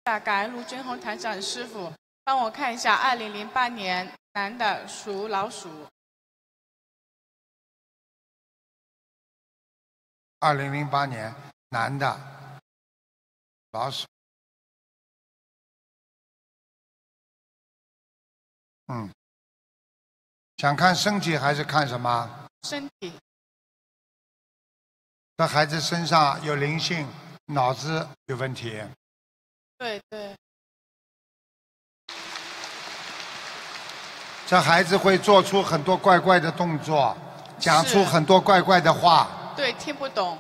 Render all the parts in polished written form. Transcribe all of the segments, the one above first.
感恩陆军宏台长师傅，帮我看一下2008年男的，属老鼠。 2008年男的，老鼠。想看身体还是看什么？ 身体。 这孩子身上有灵性，脑子有问题。 对对。 这孩子会做出很多怪怪的动作，讲出很多怪怪的话。 对，听不懂。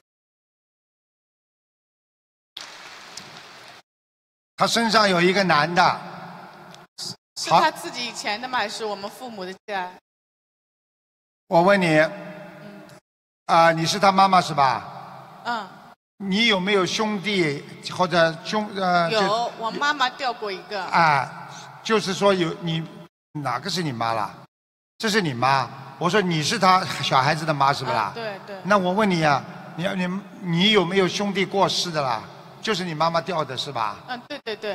他身上有一个男的。 是他自己以前的吗？还是我们父母的家？ 我问你，你是他妈妈是吧？ 嗯。 你有没有兄弟或者有，我妈妈掉过一个。 就是说有你哪个是你妈啦？这是你妈。我说你是他小孩子的妈是不啦？ 对对。 那我问你啊，你有没有兄弟过世的啦？就是你妈妈掉的是吧？ 对对对。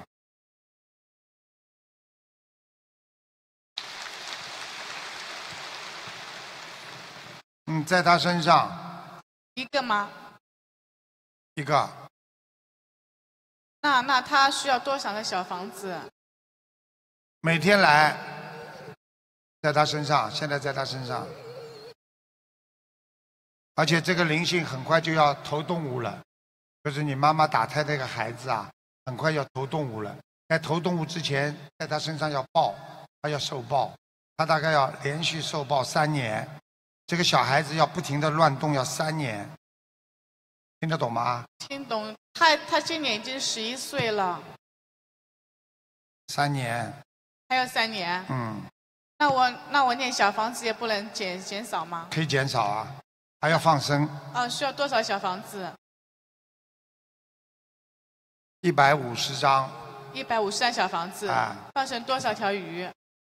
在他身上。 一个吗？ 一个。 那他需要多少个小房子？ 每天来，在他身上，现在在他身上，而且这个灵性很快就要投动物了，就是你妈妈打胎那个孩子啊，很快要投动物了。在投动物之前，在他身上要报，他要受报，他大概要连续受报3年。这个小孩子要不停的乱动，要3年，听得懂吗？ 听懂。他今年已经11岁了。 3年。 还有3年。那我念小房子也不能减少吗？ 可以减少啊，还要放生。 需要多少小房子 ？150张。 150张小房子。放生多少条鱼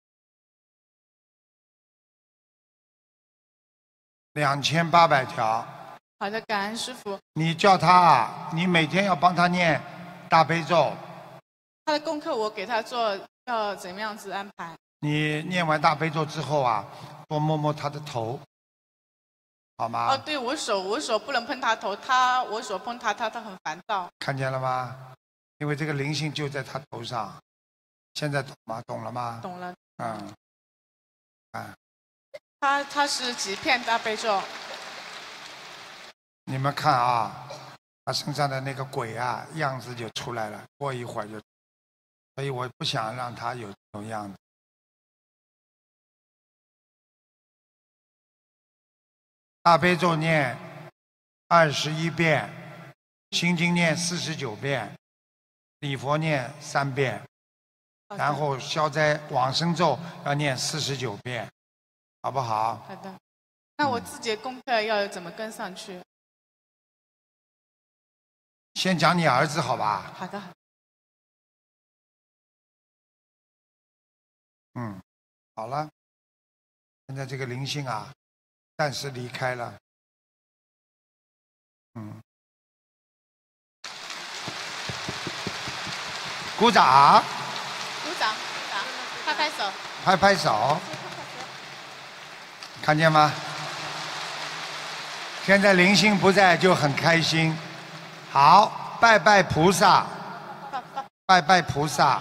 ？2800条。 好的，感恩师傅。 你叫他你每天要帮他念大悲咒。 他的功课我给他做，要怎么样子安排？ 你念完大悲咒之后啊，多摸摸他的头，好吗？ 对，我手不能碰他头，我手碰他很烦躁。 看见了吗？因为这个灵性就在他头上，现在懂吗？懂了吗？ 懂了。他是几片大悲咒？ 你们看啊，他身上的那个鬼啊，样子就出来了，过一会儿就，所以我不想让他有这种样子。大悲咒念21遍，心经念49遍，礼佛念3遍，然后消灾往生咒要念49遍，好不好？ 好的。那我自己的功课要怎么跟上去？ 先讲你儿子好吧？ 好的。 好了，现在这个灵性啊，暂时离开了。鼓掌。 鼓掌，拍拍手。 拍拍手。看见吗？现在灵性不在就很开心。好，拜拜菩萨。拜拜菩萨。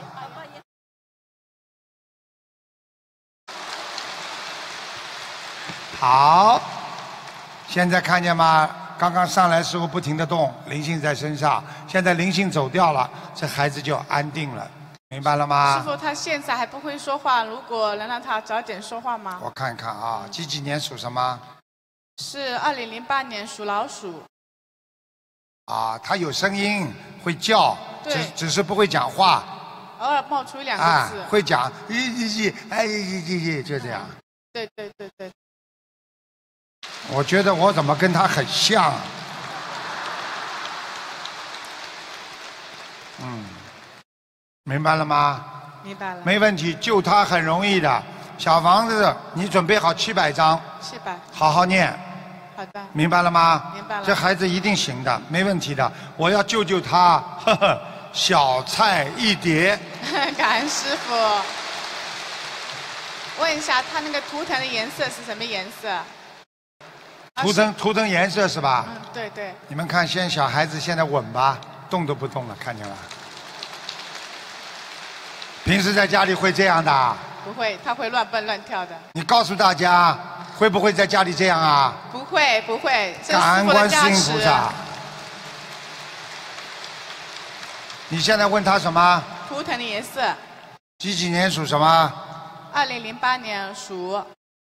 好，现在看见吗？刚刚上来时候不停地动，灵性在身上，现在灵性走掉了，这孩子就安定了，明白了吗？ 师傅，他现在还不会说话，如果能让他早点说话吗？ 我看看啊，几年属什么？ 是2008年属老鼠。 他有声音，会叫，只是不会讲话。 偶尔冒出1、2个字。 会讲，就这样。 对对对对。 我觉得我怎么跟他很像？明白了吗？ 明白了。 没问题，救他很容易的。小房子，你准备好700张。 700。 好好念。 好的。 明白了吗？ 明白了。 这孩子一定行的，没问题的。我要救他， 小菜一碟。 感恩师傅。问一下，他那个图腾的颜色是什么颜色？ 图腾颜色是吧？ 嗯，对对。 你们看，现在小孩子现在稳吧，动都不动了，看见了。平时在家里会这样的？ 不会，他会乱蹦乱跳的。 你告诉大家，会不会在家里这样啊？ 不会不会，这是感恩师父的观世音加持菩萨。你现在问他什么？ 图腾的颜色， 几年属什么？ 2008年属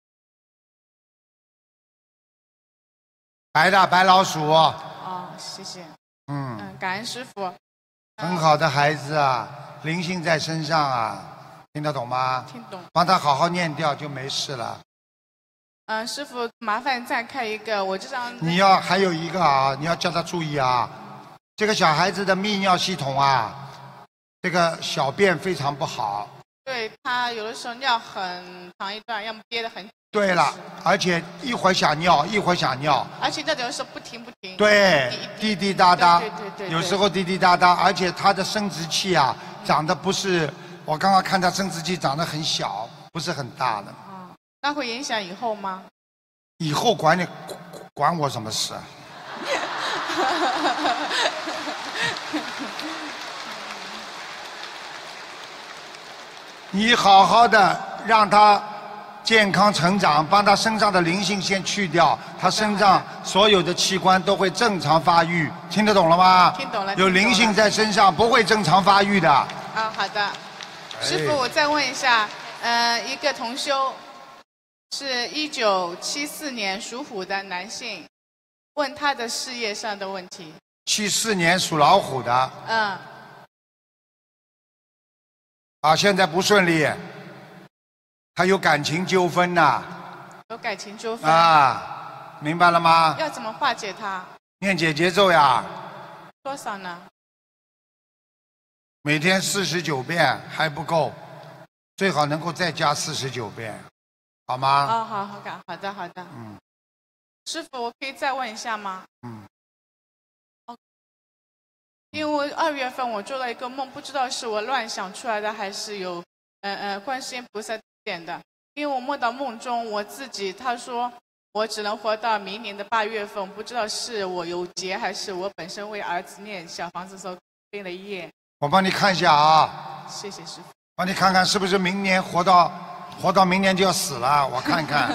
白的白老鼠。 哦，谢谢。感恩师傅。 很好的孩子啊，灵性在身上啊，听得懂吗？ 听懂。 帮他好好念掉就没事了。 师傅，麻烦再开一个，我这张。 你要还有一个啊，你要叫他注意啊，这个小孩子的泌尿系统啊，这个小便非常不好。 对，他有的时候尿很长一段，要么憋得很紧。 对了，而且一会儿想尿，一会儿想尿。 而且那种是不停。 对，滴滴答答。 对。 有时候滴滴答答，而且他的生殖器啊，长得不是，我刚刚看他生殖器长得很小，不是很大的。 那会影响以后吗？ 以后管我什么事啊？你好好的让他健康成长，帮他身上的灵性先去掉，他身上所有的器官都会正常发育，听得懂了吗？ 听懂了。 有灵性在身上不会正常发育的。 啊，好的。师傅，我再问一下，一个同修是1974年属虎的男性，问他的事业上的问题。 74年属老虎的。现在不顺利，他有感情纠纷呐。 有感情纠纷。 明白了吗？ 要怎么化解它？ 念解结咒呀。 多少呢？ 每天49遍还不够，最好能够再加49遍，好吗？ 好的。师傅，我可以再问一下吗？因为我2月份我做了一个梦，不知道是我乱想出来的，还是有观世音菩萨点的。因为我梦到梦中我自己，他说我只能活到明年的8月份，不知道是我有劫，还是我本身为儿子念小房子的时候背了业。我帮你看一下啊。 谢谢师傅。 帮你看看是不是明年活到明年就要死了，我看看。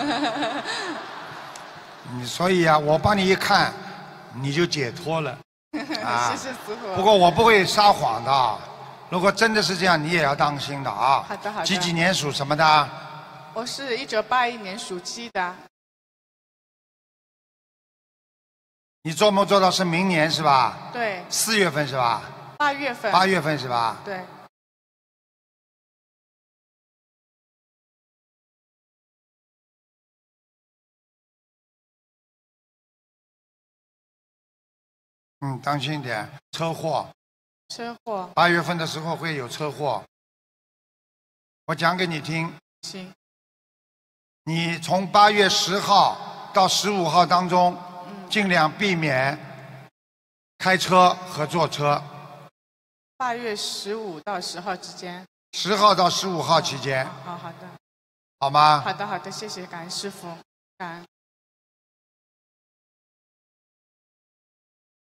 所以啊，我帮你一看，你就解脱了。 谢谢师傅。 不过我不会撒谎的，如果真的是这样，你也要当心的啊。 好的。 几年属什么的？ 我是1981年属鸡的。 你做梦做到是明年是吧？ 对。 4月份是吧 ？8月份。 8月份是吧？ 对。 当心点，车祸。8月份的时候会有车祸。我讲给你听。 行。 你从8月10号到15号当中，尽量避免开车和坐车。 8月15到10号之间。 10号到15号期间。 好的。 好吗？ 好的，谢谢，感恩师父，感恩。